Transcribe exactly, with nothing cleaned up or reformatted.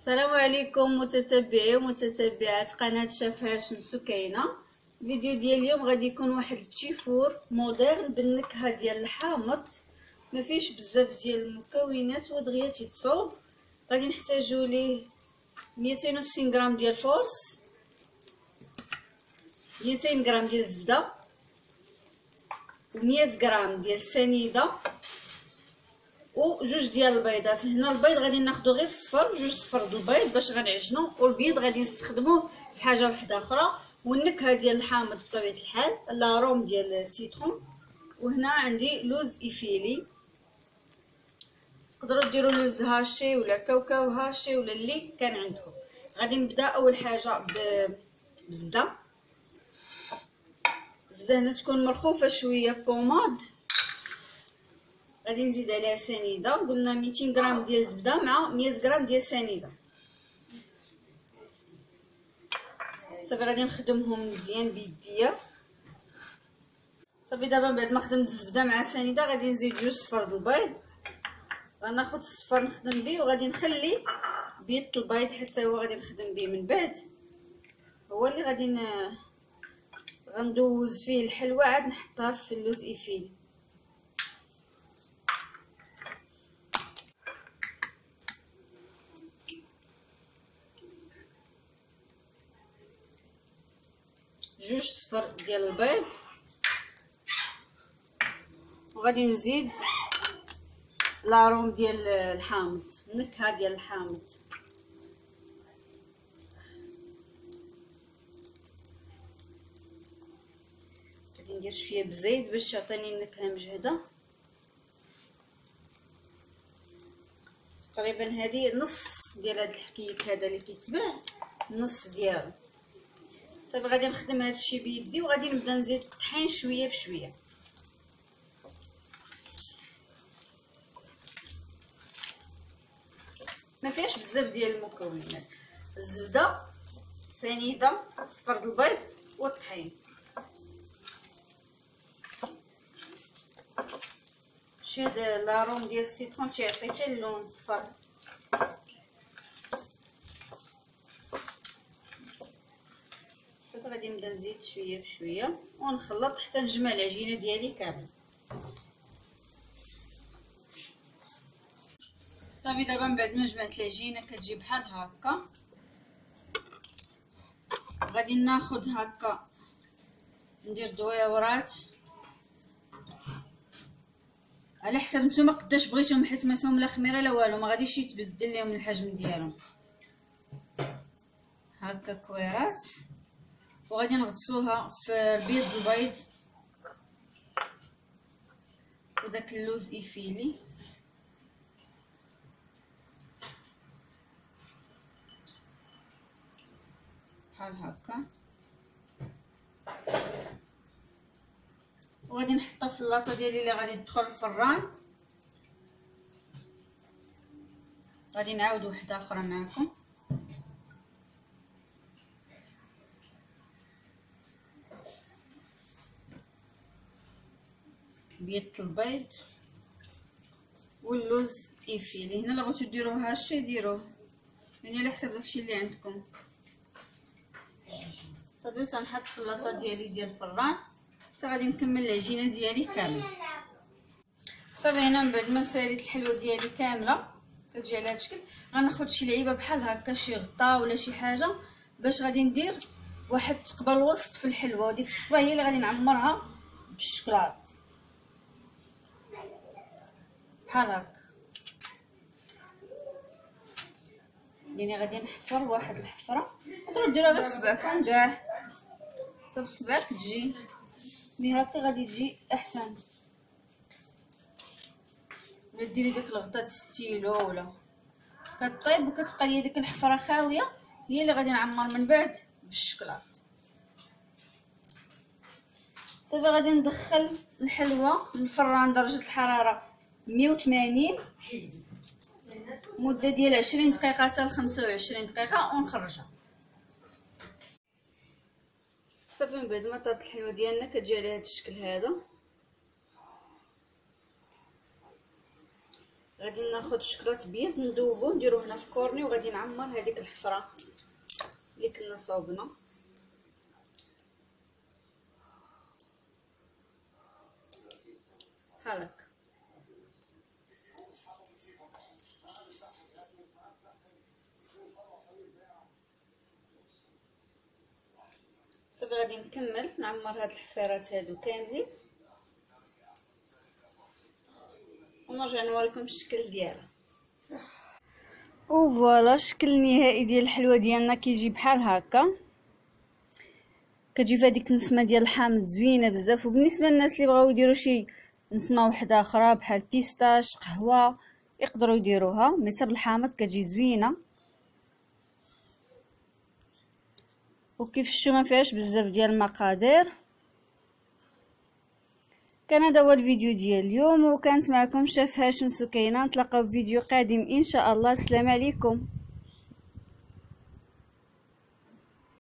السلام عليكم متتبعي ومتتبعات قناه شاف هاشم سكينه. الفيديو ديال اليوم غادي يكون واحد البتي فور مودرن بالنكهه ديال الحامض، ما فيش بزاف ديال المكونات ودغيا تيتصوب. غادي نحتاجو ليه مئتين وستين غرام ديال الفورص، مئتين غرام ديال الزبده، ومية غرام ديال السنيده، وجوج ديال البيضات. هنا البيض غادي ناخذ غير الصفر، جوج صفر د البيض باش غنعجنو، والبيض غادي نستخدموه في حاجه واحده اخرى. والنكهه ديال الحامض بطبيعه الحال لاروم ديال السيترون. وهنا عندي لوز افيلي، تقدروا ديروا لوز هاشي ولا كاوكاو هاشي ولا اللي كان عندكم. غادي نبدا اول حاجه بزبده. الزبده هنا تكون مرخوفه شويه بوماد. غادي نزيد عليها سنيده، قلنا مئتين غرام ديال الزبده مع مية غرام ديال السنيده. صافي غادي نخدمهم مزيان بيديا. صافي دابا بعد ما خدمت الزبده مع السنيده غادي نزيد جوج صفر د البيض. غناخذ الصفر نخدم به، وغادي نخلي بيض البيض حتى هو غادي نخدم به من بعد، هو اللي غادي ن... غندوز فيه الحلوى عاد نحطها في اللوز افيلي. جوج صفر ديال البيض، وغادي نزيد لاروم ديال الحامض، النكهه ديال الحامض. غادي ندير شويه بزيت باش تعطيني النكهه مجهده. تقريبا هذه نص ديال هذا الحكيك هذا اللي كيتباع، نص ديالو. صافي غادي نخدم هذا الشيء بيدي، وغادي نبدا نزيد الطحين شويه بشويه. ما فيهاش بزاف ديال المكونات، الزبده، سنيده، صفر د البيض والطحين. شي هذا لاروم ديال السيترون تيعطي حتى اللون صفر. صافي غادي نبدا نزيد شويه بشويه ونخلط حتى نجمع العجينه ديالي كامل. صافي دابا من بعد ما جمعت العجينه كتجي بحال هكا. غادي ناخذ هكا ندير دويورات على حسب نتوما قداش بغيتوهم، حيت ما فيهم لا خميره لا والو، ما غاديش يتبدل لهم الحجم ديالهم. هكا كويرات، وغادي نغطسوها في بيض البيض وداك اللوز افيلي. بحال هكا، وغادي نحطها في اللاطه ديالي اللي غادي تدخل الفران. غادي نعاود وحده اخرى معكم. بيض البيض واللوز افيلي. هنا الا بغيتو ديروه هاشي ديروه، يعني على حسب داكشي اللي عندكم. صافي تنحط في اللاطه ديالي ديال الفران حتى غادي نكمل العجينه ديالي كامله. صافي هنا من بعد ما ساليت الحلوه ديالي كامله كتجي على هذا الشكل، غناخذ شي لعيبه بحال هكا، شي غطا ولا شي حاجه، باش غادي ندير واحد التقبه الوسط في الحلوه، وديك التقبه هي اللي غادي نعمرها بالشكلاط بحال هكا. يعني غادي نحفر واحد الحفره، تقدروا ديروها غير بصبعكم كاع، حتى بصبعك تجي مي هكا غادي تجي احسن. ولا ديري داك الغطاء الستيلو ولا كطيب وكتبقى ليا ديك الحفره خاويه، هي اللي غادي نعمر من بعد بالشكلاط. صافي غادي ندخل الحلوه للفران درجه الحراره مية وثمانين مده ديال عشرين دقيقه حتى ل خمسة وعشرين دقيقه ونخرجها. صافي من بعد ما طابت الحلوه ديالنا كتجي على هذا الشكل هذا. غادي ناخذ شكلاط بيض ندوبو نديروه هنا في كورني، وغادي نعمر هذيك الحفره اللي كنا صاوبنا. هاك صافي غادي نكمل نعمر هاد الحفيرات هادو كاملين ونرجع نوريكم الشكل ديالها. وفوالا الشكل النهائي ديال الحلوه ديالنا كيجي بحال هكا، كتجي في هذيك النسمه ديال الحامض زوينه بزاف. وبالنسبه للناس اللي بغاو يديروا شي نسمه وحده اخرى بحال بيستاش قهوه يقدروا يديروها، مي حتى بالحامض كتجي زوينه. وكيف شفتوا ما فيهاش بزاف ديال المقادير. كان هذا هو الفيديو ديال اليوم، وكانت معكم شاف هاشم سكينه. نتلاقاو في فيديو قادم ان شاء الله. السلام عليكم.